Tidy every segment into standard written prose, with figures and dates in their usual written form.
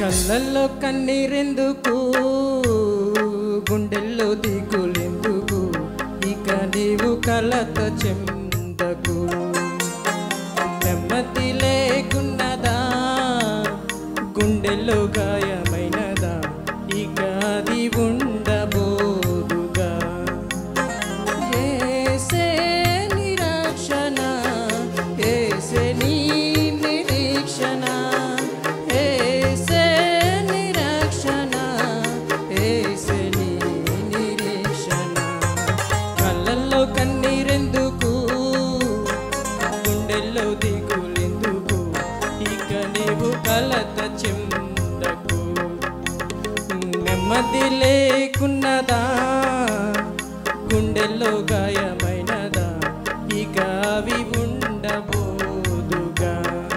కళ్ళల్లో కన్నీరెందుకు, గుండెల్లో దిగులెందుకు, ఇక నీవు కలత చెందకు. నెమ్మది లేకున్నదా, గుండెల్లో గాయమైనదా, ఇక అది ఉండబోదుగా. ఏసే నిరీక్షణ, ఏసే నీ నిరీక్షణ, ఏసే నిరీక్షణ, ఏసే నీ నిరీక్షణ. కళ్ళల్లో కన్నీరెందుకు, గుండెల్లో దిగులెందుకు, ఇక నీవు కలత చెందకు. నెమ్మది లేకున్నదా, గుండెల్లో గాయమైనదా, ఇక అవి ఉండబోదుగా.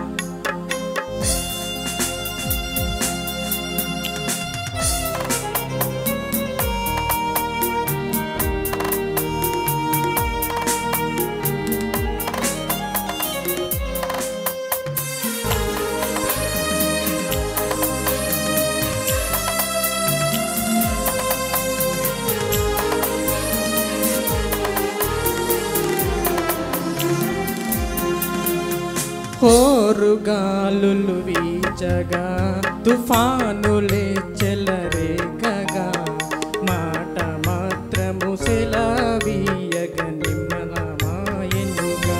హోరుగాలులు వీచగా, తుఫానులే చెలరేగగా, మాట మాత్రము సెలవీయగ నిమ్మలమాయెనుగా.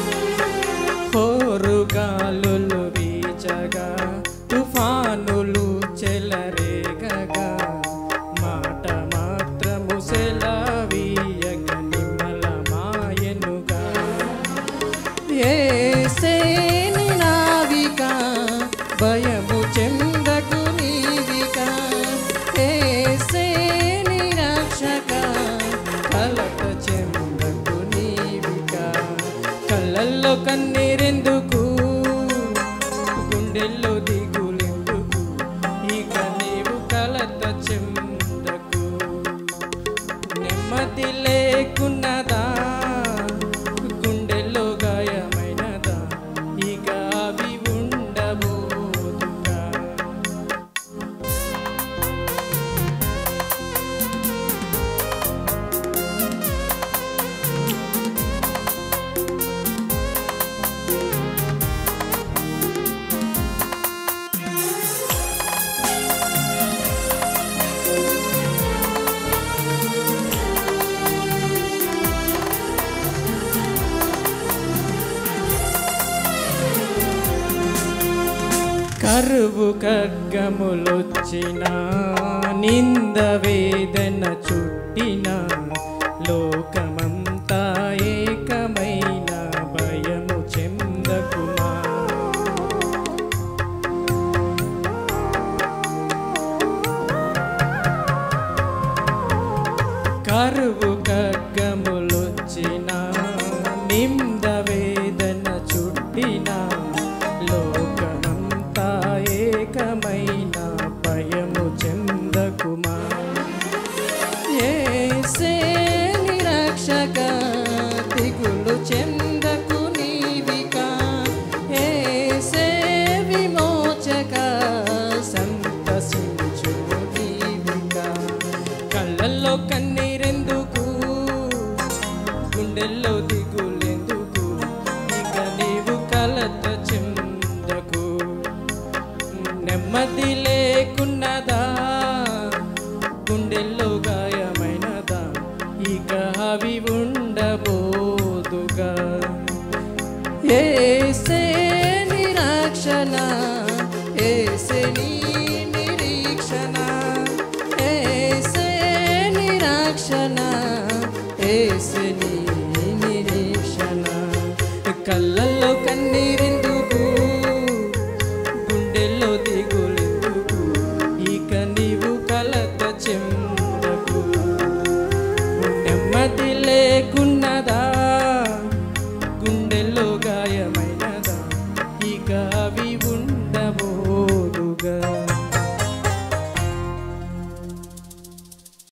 హోరుగాలులు వీచగా, తుఫానులు చెలరేగగా, మాట మాత్రము సెలవీయగ నిమ్మలమాయెనుగా. ఏసే భయము చెందకు నీవిక, ఏసే నిరీక్షక, కలత చెందకు నీవిక. కళ్ళల్లో కన్నీరెందుకు, గుండెల్లో దిగులెందుకు, ఇక నీవు కలత చెందకు. నెమ్మది లేకున్నదా, గుండెల్లో గాయమైనదా, ఇక అవి ఉండబోదుగా. కరువు ఖడ్గములొచ్చిన, నింద వేదన చుట్టిన, లోకమంతా ఏకమైన భయము చెందకుమా. కరువు ఖడ్గములొచ్చిన, నింద వేదన చుట్టిన, లోకమంతా ఏకమైన భయము చెందకుమా. ఏసే నిరీక్షక, దిగులు చెందకు నీవిక, ఏసే విమోచక, సంతసించు నీవిక. కళ్ళల్లో కన్నీరెందుకు, గుండెల్లో దిగులెందుకు, ఇక నీవు కలత చెందకు. నెమ్మది లేకున్నదా, గుండెల్లో గాయమైనదా, ఇక అవి ఉండబోదుగా. ఏసే నిరీక్షణ, ఏసే నీ నిరీక్షణ, ఏసే నిరీక్షణ,